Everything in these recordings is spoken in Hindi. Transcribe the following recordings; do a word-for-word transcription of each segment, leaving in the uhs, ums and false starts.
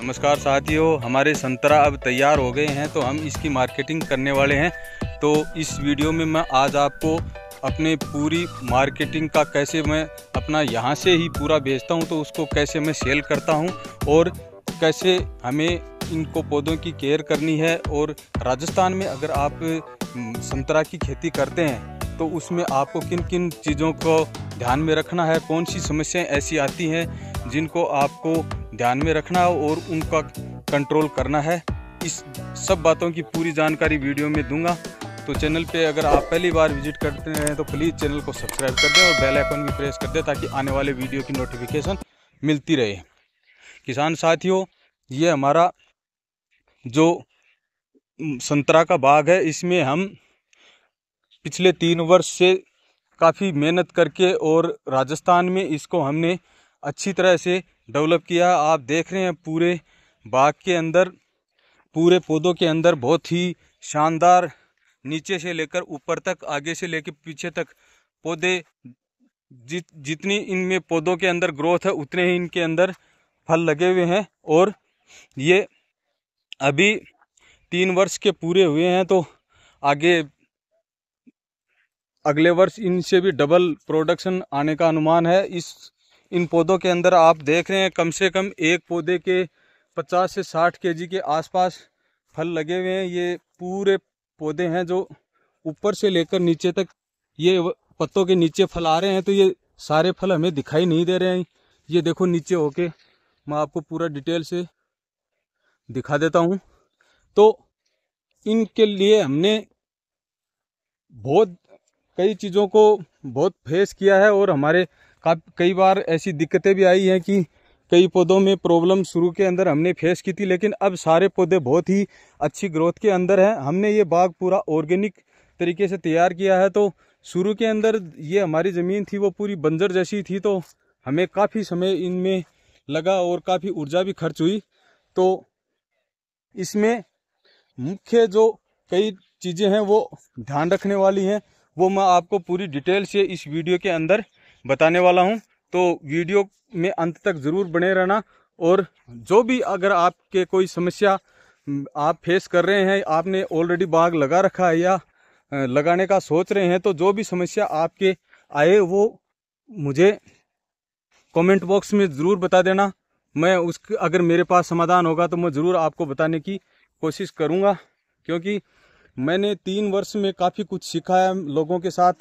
नमस्कार साथियों, हमारे संतरा अब तैयार हो गए हैं तो हम इसकी मार्केटिंग करने वाले हैं। तो इस वीडियो में मैं आज आपको अपने पूरी मार्केटिंग का कैसे मैं अपना यहाँ से ही पूरा बेचता हूँ तो उसको कैसे मैं सेल करता हूँ और कैसे हमें इनको पौधों की केयर करनी है। और राजस्थान में अगर आप संतरा की खेती करते हैं तो उसमें आपको किन किन चीज़ों को ध्यान में रखना है, कौन सी समस्याएं ऐसी आती हैं जिनको आपको ध्यान में रखना है और उनका कंट्रोल करना है। इस सब बातों की पूरी जानकारी वीडियो में दूंगा। तो चैनल पे अगर आप पहली बार विजिट करते हैं तो प्लीज़ चैनल को सब्सक्राइब कर दें और बेल आइकन भी प्रेस कर दें ताकि आने वाले वीडियो की नोटिफिकेशन मिलती रहे। किसान साथियों, ये हमारा जो संतरा का बाग है, इसमें हम पिछले तीन वर्ष से काफ़ी मेहनत करके और राजस्थान में इसको हमने अच्छी तरह से डेवलप किया। आप देख रहे हैं पूरे बाग के अंदर, पूरे पौधों के अंदर बहुत ही शानदार, नीचे से लेकर ऊपर तक, आगे से लेकर पीछे तक पौधे, जित जितनी इनमें पौधों के अंदर ग्रोथ है उतने ही इनके अंदर फल लगे हुए हैं। और ये अभी तीन वर्ष के पूरे हुए हैं तो आगे अगले वर्ष इनसे भी डबल प्रोडक्शन आने का अनुमान है। इस इन पौधों के अंदर आप देख रहे हैं कम से कम एक पौधे के पचास से साठ केजी के आसपास फल लगे हुए हैं। ये पूरे पौधे हैं जो ऊपर से लेकर नीचे तक ये पत्तों के नीचे फल आ रहे हैं। तो ये सारे फल हमें दिखाई नहीं दे रहे हैं। ये देखो नीचे होके मैं आपको पूरा डिटेल से दिखा देता हूँ। तो इनके लिए हमने बहुत कई चीज़ों को बहुत फेस किया है और हमारे कई बार ऐसी दिक्कतें भी आई हैं कि कई पौधों में प्रॉब्लम शुरू के अंदर हमने फेस की थी, लेकिन अब सारे पौधे बहुत ही अच्छी ग्रोथ के अंदर हैं। हमने ये बाग पूरा ऑर्गेनिक तरीके से तैयार किया है। तो शुरू के अंदर ये हमारी ज़मीन थी वो पूरी बंजर जैसी थी, तो हमें काफ़ी समय इनमें लगा और काफ़ी ऊर्जा भी खर्च हुई। तो इसमें मुख्य जो कई चीज़ें हैं वो ध्यान रखने वाली हैं, वो मैं आपको पूरी डिटेल से इस वीडियो के अंदर बताने वाला हूं। तो वीडियो में अंत तक ज़रूर बने रहना। और जो भी अगर आपके कोई समस्या आप फेस कर रहे हैं, आपने ऑलरेडी बाग लगा रखा है या लगाने का सोच रहे हैं, तो जो भी समस्या आपके आए वो मुझे कमेंट बॉक्स में ज़रूर बता देना। मैं उस अगर मेरे पास समाधान होगा तो मैं ज़रूर आपको बताने की कोशिश करूँगा, क्योंकि मैंने तीन वर्ष में काफ़ी कुछ सीखा है लोगों के साथ।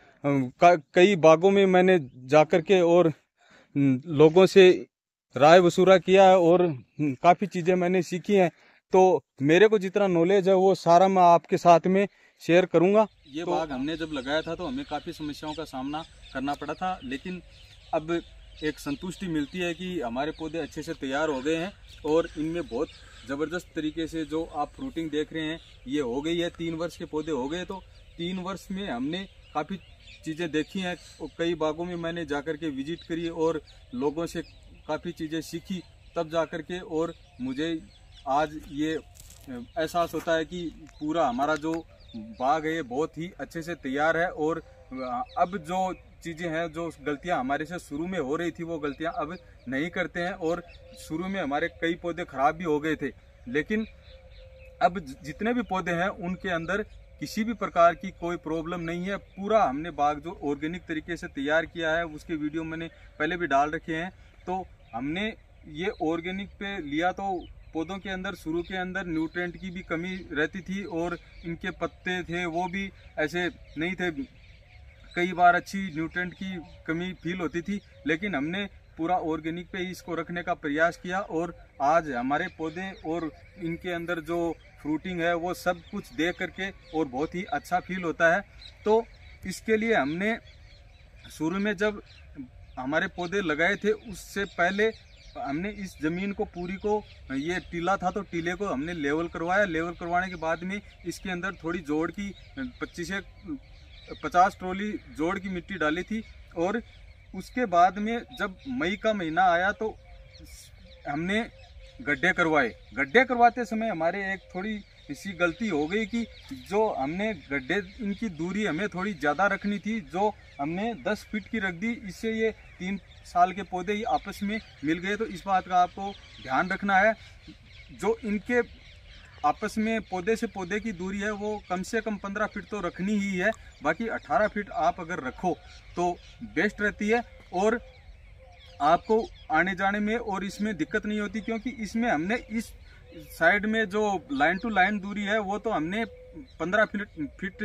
कई बागों में मैंने जाकर के और लोगों से राय वसूला किया है और काफ़ी चीज़ें मैंने सीखी हैं। तो मेरे को जितना नॉलेज है वो सारा मैं आपके साथ में शेयर करूंगा। ये तो बाग हमने जब लगाया था तो हमें काफ़ी समस्याओं का सामना करना पड़ा था, लेकिन अब एक संतुष्टि मिलती है कि हमारे पौधे अच्छे से तैयार हो गए हैं और इनमें बहुत ज़बरदस्त तरीके से जो आप फ्रूटिंग देख रहे हैं ये हो गई है। तीन वर्ष के पौधे हो गए, तो तीन वर्ष में हमने काफ़ी चीज़ें देखी हैं। कई बागों में मैंने जाकर के विजिट करी और लोगों से काफ़ी चीज़ें सीखी, तब जाकर के और मुझे आज ये एहसास होता है कि पूरा हमारा जो बाग है ये बहुत ही अच्छे से तैयार है। और अब जो चीज़ें हैं, जो गलतियां हमारे से शुरू में हो रही थी वो गलतियां अब नहीं करते हैं। और शुरू में हमारे कई पौधे खराब भी हो गए थे, लेकिन अब जितने भी पौधे हैं उनके अंदर किसी भी प्रकार की कोई प्रॉब्लम नहीं है। पूरा हमने बाग जो ऑर्गेनिक तरीके से तैयार किया है उसके वीडियो मैंने पहले भी डाल रखे हैं। तो हमने ये ऑर्गेनिक पे लिया तो पौधों के अंदर शुरू के अंदर न्यूट्रिएंट की भी कमी रहती थी और इनके पत्ते थे वो भी ऐसे नहीं थे, कई बार अच्छी न्यूट्रिएंट की कमी फील होती थी, लेकिन हमने पूरा ऑर्गेनिक पे ही इसको रखने का प्रयास किया और आज हमारे पौधे और इनके अंदर जो फ्रूटिंग है वो सब कुछ देख करके और बहुत ही अच्छा फील होता है। तो इसके लिए हमने शुरू में जब हमारे पौधे लगाए थे उससे पहले हमने इस ज़मीन को पूरी को, ये टीला था तो टीले को हमने लेवल करवाया। लेवल करवाने के बाद में इसके अंदर थोड़ी जोड़ की पच्चीस से पचास ट्रॉली जोड़ की मिट्टी डाली थी। और उसके बाद में जब मई का महीना आया तो हमने गड्ढे करवाए। गड्ढे करवाते समय हमारे एक थोड़ी इसी गलती हो गई कि जो हमने गड्ढे इनकी दूरी हमें थोड़ी ज़्यादा रखनी थी, जो हमने दस फीट की रख दी, इससे ये तीन साल के पौधे ही आपस में मिल गए। तो इस बात का आपको ध्यान रखना है। जो इनके आपस में पौधे से पौधे की दूरी है वो कम से कम पंद्रह फीट तो रखनी ही है, बाकी अठारह फीट आप अगर रखो तो बेस्ट रहती है और आपको आने जाने में और इसमें दिक्कत नहीं होती, क्योंकि इसमें हमने इस साइड में जो लाइन टू लाइन दूरी है वो तो हमने पंद्रह फीट फीट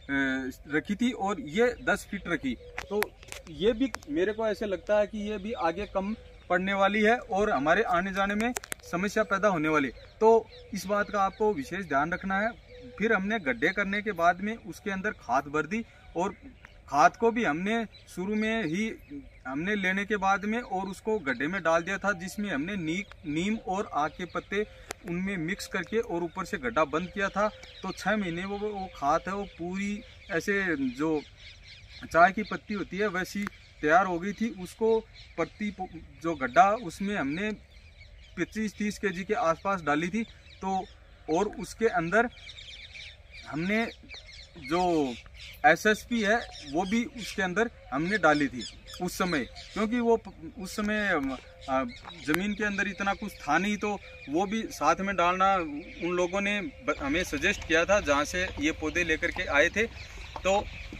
रखी थी और ये दस फीट रखी। तो ये भी मेरे को ऐसे लगता है कि ये भी आगे कम पड़ने वाली है और हमारे आने जाने में समस्या पैदा होने वाली है। तो इस बात का आपको विशेष ध्यान रखना है। फिर हमने गड्ढे करने के बाद में उसके अंदर खाद भर दी और खाद को भी हमने शुरू में ही हमने लेने के बाद में और उसको गड्ढे में डाल दिया था, जिसमें हमने नी, नीम और आग के पत्ते उनमें मिक्स करके और ऊपर से गड्ढा बंद किया था। तो छः महीने वो वो खाद है वो पूरी ऐसे जो चाय की पत्ती होती है वैसी तैयार हो गई थी। उसको पत्ती जो गड्ढा उसमें हमने पच्चीस तीस के जी के आसपास डाली थी। तो और उसके अंदर हमने जो एस एस पी है वो भी उसके अंदर हमने डाली थी उस समय, क्योंकि वो उस समय ज़मीन के अंदर इतना कुछ था नहीं, तो वो भी साथ में डालना उन लोगों ने हमें सजेस्ट किया था जहाँ से ये पौधे लेकर के आए थे। तो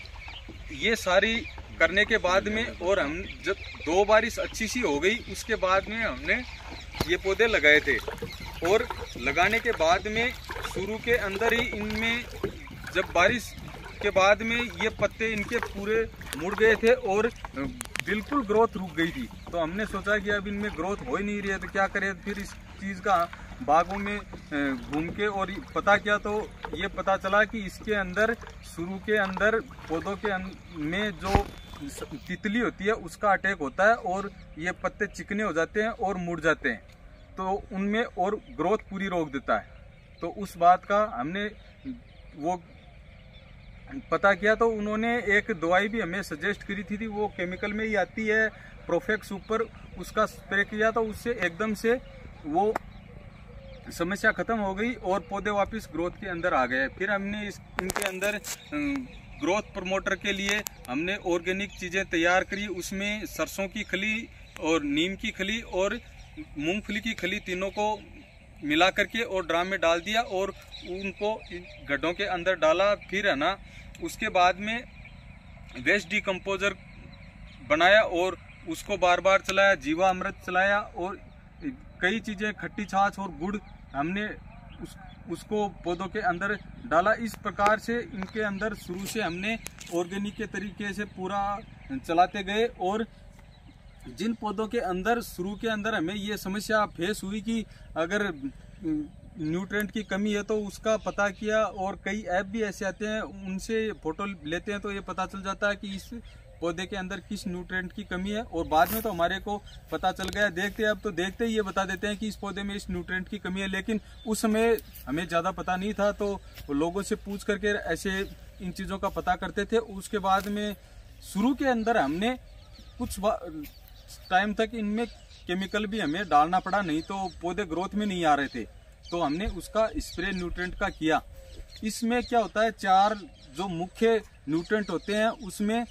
ये सारी करने के बाद में और हम जब दो बारिश अच्छी सी हो गई उसके बाद में हमने ये पौधे लगाए थे। और लगाने के बाद में शुरू के अंदर ही इनमें जब बारिश के बाद में ये पत्ते इनके पूरे मुड़ गए थे और बिल्कुल ग्रोथ रुक गई थी। तो हमने सोचा कि अब इनमें ग्रोथ हो ही नहीं रही है तो क्या करें। फिर इस चीज़ का बागों में घूम के और पता किया तो ये पता चला कि इसके अंदर शुरू के अंदर पौधों के में जो तितली होती है उसका अटैक होता है और ये पत्ते चिकने हो जाते हैं और मुड़ जाते हैं, तो उनमें और ग्रोथ पूरी रोक देता है। तो उस बात का हमने वो पता किया तो उन्होंने एक दवाई भी हमें सजेस्ट करी थी, थी वो केमिकल में ही आती है प्रोफेक्स ऊपर, उसका स्प्रे किया तो उससे एकदम से वो समस्या खत्म हो गई और पौधे वापस ग्रोथ के अंदर आ गए। फिर हमने इस इनके अंदर ग्रोथ प्रमोटर के लिए हमने ऑर्गेनिक चीज़ें तैयार करी। उसमें सरसों की खली और नीम की खली और मूंगफली की खली तीनों को मिला करके और ड्राम में डाल दिया और उनको गड्ढों के अंदर डाला। फिर है ना उसके बाद में वेस्ट डिकम्पोजर बनाया और उसको बार बार चलाया, जीवा अमृत चलाया और कई चीज़ें खट्टी छाछ और गुड़ हमने उस उसको पौधों के अंदर डाला। इस प्रकार से इनके अंदर शुरू से हमने ऑर्गेनिक के तरीके से पूरा चलाते गए। और जिन पौधों के अंदर शुरू के अंदर हमें ये समस्या फेस हुई कि अगर न्यूट्रिएंट की कमी है तो उसका पता किया और कई ऐप भी ऐसे आते हैं उनसे फोटो लेते हैं तो ये पता चल जाता है कि इस पौधे के अंदर किस न्यूट्रिएंट की कमी है। और बाद में तो हमारे को पता चल गया, देखते अब तो देखते ही ये बता देते हैं कि इस पौधे में इस न्यूट्रिएंट की कमी है, लेकिन उस समय हमें ज़्यादा पता नहीं था तो लोगों से पूछ करके ऐसे इन चीज़ों का पता करते थे। उसके बाद में शुरू के अंदर हमने कुछ टाइम तक इनमें केमिकल भी हमें डालना पड़ा, नहीं तो पौधे ग्रोथ में नहीं आ रहे थे, तो हमने उसका स्प्रे न्यूट्रिएंट का किया। इसमें क्या होता है, चार जो मुख्य न्यूट्रिएंट होते हैं उसमें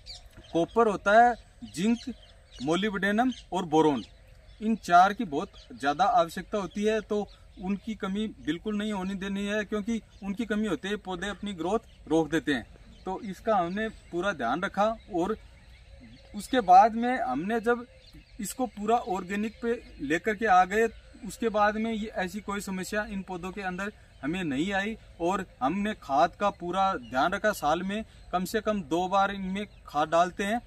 कॉपर होता है, जिंक, मोलिब्डेनम और बोरोन, इन चार की बहुत ज़्यादा आवश्यकता होती है। तो उनकी कमी बिल्कुल नहीं होने देनी है, क्योंकि उनकी कमी होते है पौधे अपनी ग्रोथ रोक देते हैं। तो इसका हमने पूरा ध्यान रखा और उसके बाद में हमने जब इसको पूरा ऑर्गेनिक पे लेकर के आ गए, उसके बाद में ये ऐसी कोई समस्या इन पौधों के अंदर हमें नहीं आई। और हमने खाद का पूरा ध्यान रखा, साल में कम से कम दो बार इनमें खाद डालते हैं,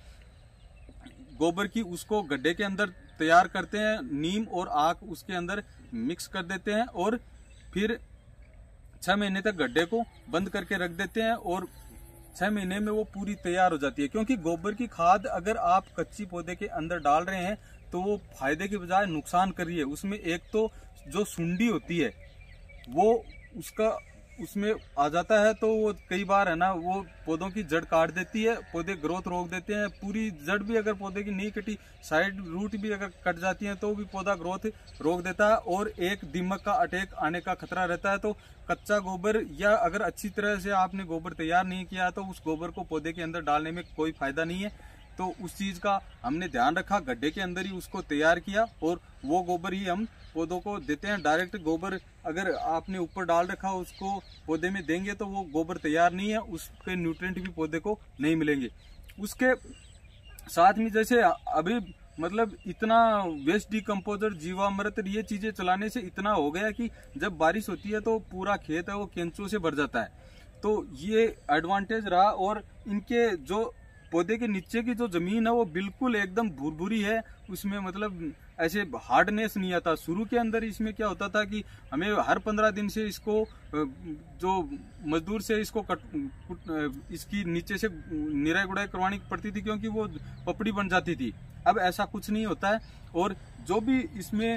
गोबर की उसको गड्ढे के अंदर तैयार करते हैं, नीम और आक उसके अंदर मिक्स कर देते हैं और फिर छः महीने तक गड्ढे को बंद करके रख देते हैं और छः महीने में वो पूरी तैयार हो जाती है। क्योंकि गोबर की खाद अगर आप कच्ची पौधे के अंदर डाल रहे हैं तो वो फायदे के बजाय नुकसान कर रही है। उसमें एक तो जो सुंडी होती है वो उसका उसमें आ जाता है तो वो कई बार है ना वो पौधों की जड़ काट देती है, पौधे ग्रोथ रोक देते हैं। पूरी जड़ भी अगर पौधे की नहीं कटी, साइड रूट भी अगर कट जाती है तो भी पौधा ग्रोथ रोक देता है और एक दीमक का अटैक आने का खतरा रहता है। तो कच्चा गोबर या अगर अच्छी तरह से आपने गोबर तैयार नहीं किया तो उस गोबर को पौधे के अंदर डालने में कोई फायदा नहीं है। तो उस चीज का हमने ध्यान रखा, गड्ढे के अंदर ही उसको तैयार किया और वो गोबर ही हम पौधों को देते हैं। डायरेक्ट गोबर अगर आपने ऊपर डाल रखा उसको पौधे में देंगे तो वो गोबर तैयार नहीं है, उसके न्यूट्रिएंट भी पौधे को नहीं मिलेंगे। उसके साथ में जैसे अभी मतलब इतना वेस्ट डिकम्पोजर, जीवामृत, ये चीजें चलाने से इतना हो गया कि जब बारिश होती है तो पूरा खेत है वो केंचुओं से भर जाता है। तो ये एडवांटेज रहा। और इनके जो पौधे के नीचे की जो जमीन है वो बिल्कुल एकदम भुरभुरी है, उसमें मतलब ऐसे हार्डनेस नहीं आता। शुरू के अंदर इसमें क्या होता था कि हमें हर पंद्रह दिन से इसको जो मजदूर से इसको कट, इसकी नीचे से निराई गुड़ाई करवानी पड़ती थी क्योंकि वो पपड़ी बन जाती थी। अब ऐसा कुछ नहीं होता है। और जो भी इसमें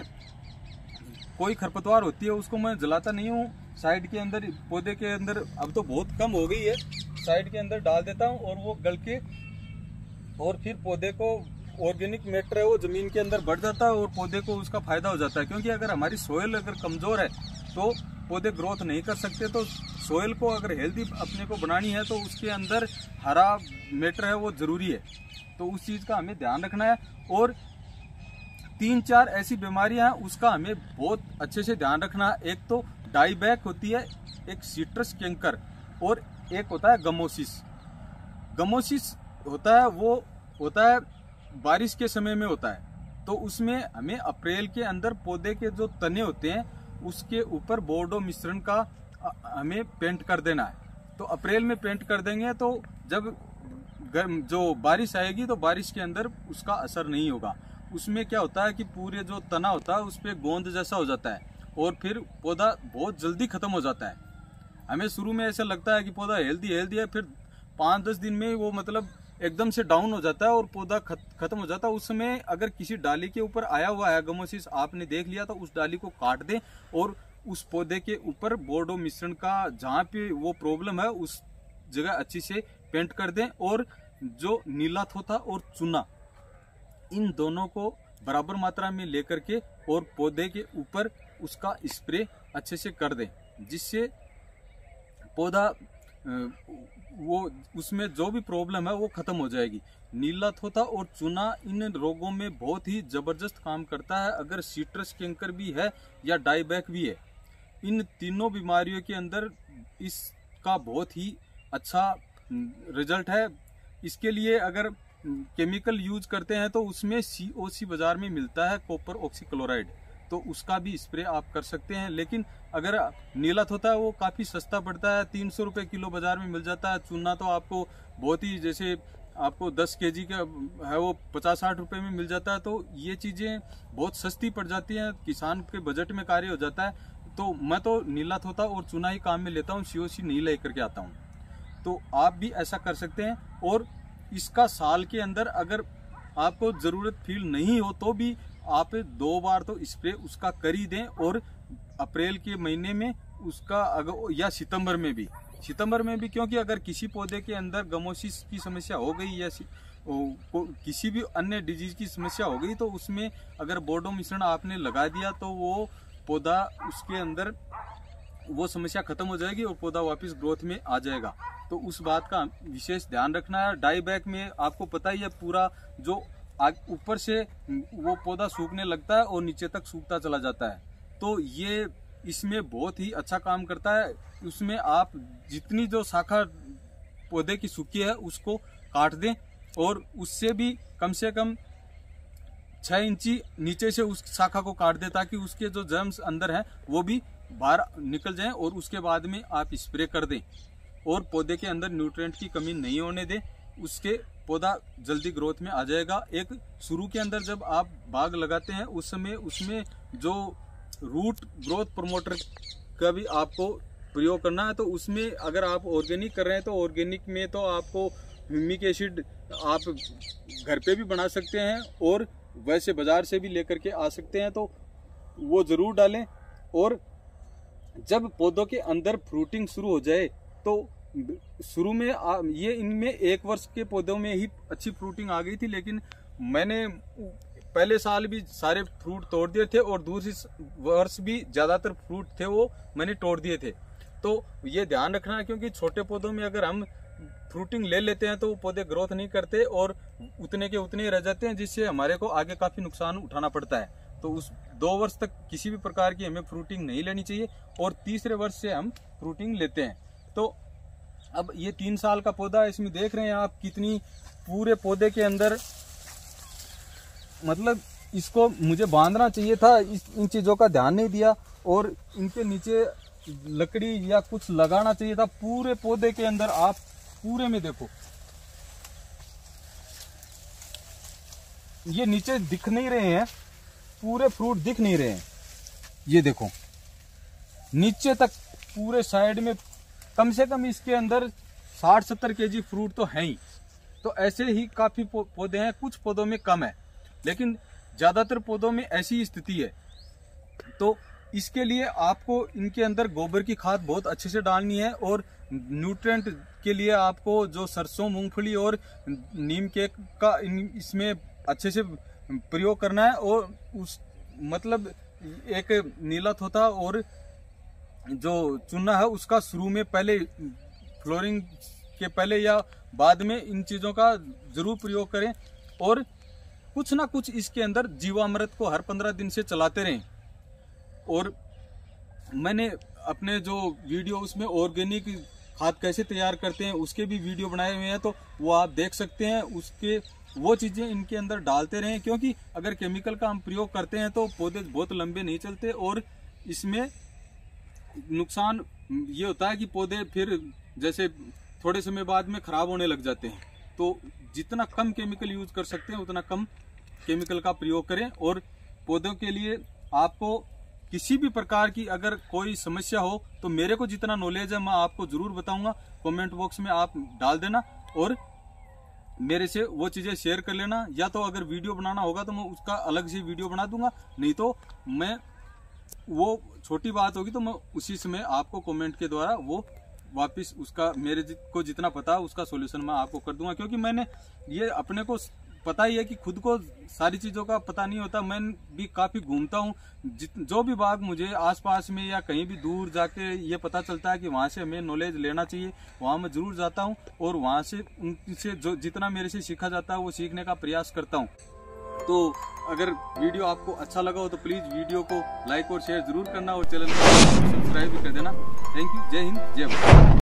कोई खरपतवार होती है उसको मैं जलाता नहीं हूँ। साइड के अंदर पौधे के अंदर अब तो बहुत कम हो गई है, साइड के अंदर डाल देता हूँ और वो गल के और फिर पौधे को ऑर्गेनिक मैटर है वो जमीन के अंदर बढ़ जाता है और पौधे को उसका फायदा हो जाता है। क्योंकि अगर हमारी सोयल अगर कमजोर है तो पौधे ग्रोथ नहीं कर सकते। तो सोयल को अगर हेल्दी अपने को बनानी है तो उसके अंदर हरा मैटर है वो जरूरी है। तो उस चीज का हमें ध्यान रखना है। और तीन चार ऐसी बीमारियां हैं उसका हमें बहुत अच्छे से ध्यान रखना है। एक तो डाईबैक होती है, एक सिट्रस कैंकर और एक होता है गमोसिस। गमोसिस होता है वो होता है बारिश के समय में होता है। तो उसमें हमें अप्रैल के अंदर पौधे के जो तने होते हैं उसके ऊपर बोर्डो मिश्रण का हमें पेंट कर देना है। तो अप्रैल में पेंट कर देंगे तो जब गर्म जो बारिश आएगी तो बारिश के अंदर उसका असर नहीं होगा। उसमें क्या होता है कि पूरे जो तना होता है उस पर गोंद जैसा हो जाता है और फिर पौधा बहुत जल्दी खत्म हो जाता है। हमें शुरू में ऐसा लगता है कि पौधा हेल्दी हेल्दी है, फिर पाँच दस दिन में वो मतलब एकदम से डाउन हो जाता है और पौधा खत्म हो जाता है। उस समय अगर किसी डाली के ऊपर आया हुआ है गमोसिस आपने देख लिया तो उस डाली को काट दें और उस पौधे के ऊपर बोर्डो मिश्रण का जहाँ पे वो प्रॉब्लम है उस जगह अच्छी से पेंट कर दें। और जो नीला थोथा और चूना इन दोनों को बराबर मात्रा में लेकर के और पौधे के ऊपर उसका स्प्रे अच्छे से कर दें, जिससे पौधा वो उसमें जो भी प्रॉब्लम है वो खत्म हो जाएगी। नीला थोथा और चूना इन रोगों में बहुत ही जबरदस्त काम करता है। अगर सिट्रस कैंकर भी है या डाईबैक भी है, इन तीनों बीमारियों के अंदर इसका बहुत ही अच्छा रिजल्ट है। इसके लिए अगर केमिकल यूज करते हैं तो उसमें सी ओ सी बाजार में मिलता है, कॉपर ऑक्सीक्लोराइड, तो उसका भी स्प्रे आप कर सकते हैं। लेकिन अगर नीला होता है वो काफ़ी सस्ता पड़ता है, तीन सौ रुपये किलो बाजार में मिल जाता है। चूना तो आपको बहुत ही जैसे आपको दस केजी का है वो पचास साठ रुपये में मिल जाता है। तो ये चीज़ें बहुत सस्ती पड़ जाती हैं, किसान के बजट में कार्य हो जाता है। तो मैं तो नीला थोथा और चूना ही काम में लेता हूँ, सी ओ सी नहीं ले करके आता हूँ। तो आप भी ऐसा कर सकते हैं। और इसका साल के अंदर अगर आपको ज़रूरत फील नहीं हो तो भी आप दो बार तो स्प्रे उसका कर ही दें। और अप्रैल के महीने में उसका अगर या सितंबर में भी सितंबर में भी क्योंकि अगर किसी पौधे के अंदर गमोसिस की समस्या हो गई या किसी भी अन्य डिजीज की समस्या हो गई तो उसमें अगर बोर्डो मिश्रण आपने लगा दिया तो वो पौधा उसके अंदर वो समस्या खत्म हो जाएगी और पौधा वापस ग्रोथ में आ जाएगा। तो उस बात का विशेष ध्यान रखना है। डाईबैक में आपको पता ही है पूरा जो ऊपर से वो पौधा सूखने लगता है और नीचे तक सूखता चला जाता है। तो ये इसमें बहुत ही अच्छा काम करता है। उसमें आप जितनी जो शाखा पौधे की सूखी है उसको काट दें और उससे भी कम से कम छः इंची नीचे से उस शाखा को काट दें ताकि उसके जो जर्म्स अंदर हैं वो भी बाहर निकल जाएं। और उसके बाद में आप स्प्रे कर दें और पौधे के अंदर न्यूट्रिएंट की कमी नहीं होने दें, उसके पौधा जल्दी ग्रोथ में आ जाएगा। एक शुरू के अंदर जब आप बाग लगाते हैं उस समय उसमें जो रूट ग्रोथ प्रमोटर का भी आपको प्रयोग करना है। तो उसमें अगर आप ऑर्गेनिक कर रहे हैं तो ऑर्गेनिक में तो आपको ह्यूमिक एसिड आप घर पे भी बना सकते हैं और वैसे बाजार से भी लेकर के आ सकते हैं, तो वो ज़रूर डालें। और जब पौधों के अंदर फ्रूटिंग शुरू हो जाए तो शुरू में आ, ये इनमें एक वर्ष के पौधों में ही अच्छी फ्रूटिंग आ गई थी, लेकिन मैंने पहले साल भी सारे फ्रूट तोड़ दिए थे और दूसरी वर्ष भी ज्यादातर फ्रूट थे वो मैंने तोड़ दिए थे। तो ये ध्यान रखना है, क्योंकि छोटे पौधों में अगर हम फ्रूटिंग ले लेते हैं तो वो पौधे ग्रोथ नहीं करते और उतने के उतने ही रह जाते हैं, जिससे हमारे को आगे काफी नुकसान उठाना पड़ता है। तो उस दो वर्ष तक किसी भी प्रकार की हमें फ्रूटिंग नहीं लेनी चाहिए और तीसरे वर्ष से हम फ्रूटिंग लेते हैं। तो अब ये तीन साल का पौधा है, इसमें देख रहे हैं आप कितनी पूरे पौधे के अंदर, मतलब इसको मुझे बांधना चाहिए था, इस इन चीजों का ध्यान नहीं दिया और इनके नीचे लकड़ी या कुछ लगाना चाहिए था। पूरे पौधे के अंदर आप पूरे में देखो, ये नीचे दिख नहीं रहे हैं, पूरे फ्रूट दिख नहीं रहे हैं। ये देखो नीचे तक पूरे साइड में कम से कम इसके अंदर साठ सत्तर केजी फ्रूट तो है ही। तो ऐसे ही काफी पौधे हैं, कुछ पौधों में कम है, लेकिन ज्यादातर पौधों में ऐसी स्थिति है। तो इसके लिए आपको इनके अंदर गोबर की खाद बहुत अच्छे से डालनी है और न्यूट्रिएंट के लिए आपको जो सरसों, मूंगफली और नीम के का इसमें अच्छे से प्रयोग करना है। और उस मतलब एक नीला थोथा और जो चूना है उसका शुरू में पहले फ्लोरिंग के पहले या बाद में इन चीजों का जरूर प्रयोग करें और कुछ ना कुछ इसके अंदर जीवामृत को हर पंद्रह दिन से चलाते रहें। और मैंने अपने जो वीडियो उसमें ऑर्गेनिक खाद कैसे तैयार करते हैं उसके भी वीडियो बनाए हुए हैं, तो वो आप देख सकते हैं। उसके वो चीजें इनके अंदर डालते रहें, क्योंकि अगर केमिकल का हम प्रयोग करते हैं तो पौधे बहुत लंबे नहीं चलते और इसमें नुकसान ये होता है कि पौधे फिर जैसे थोड़े समय बाद में खराब होने लग जाते हैं। तो जितना कम केमिकल यूज कर सकते हैं उतना कम केमिकल का प्रयोग करें। और पौधों के लिए आपको किसी भी प्रकार की अगर कोई समस्या हो तो मेरे को जितना नॉलेज है मैं आपको जरूर बताऊंगा, कमेंट बॉक्स में आप डाल देना और मेरे से वो चीजें शेयर कर लेना। या तो अगर वीडियो बनाना होगा तो मैं उसका अलग से वीडियो बना दूंगा, नहीं तो मैं वो छोटी बात होगी तो मैं उसी समय आपको कमेंट के द्वारा वो वापस उसका मेरे को जितना पता है उसका सॉल्यूशन मैं आपको कर दूंगा। क्योंकि मैंने ये अपने को पता ही है कि खुद को सारी चीजों का पता नहीं होता। मैं भी काफी घूमता हूँ, जो भी बाग मुझे आसपास में या कहीं भी दूर जाके ये पता चलता है कि वहां से हमें नॉलेज लेना चाहिए, वहां मैं जरूर जाता हूँ और वहां से उनसे जो जितना मेरे से सीखा जाता है वो सीखने का प्रयास करता हूँ। तो अगर वीडियो आपको अच्छा लगा हो तो प्लीज वीडियो को लाइक और शेयर जरूर करना और चैनल को सब्सक्राइब भी कर देना। Thank you. जय हिंद, जय भारत।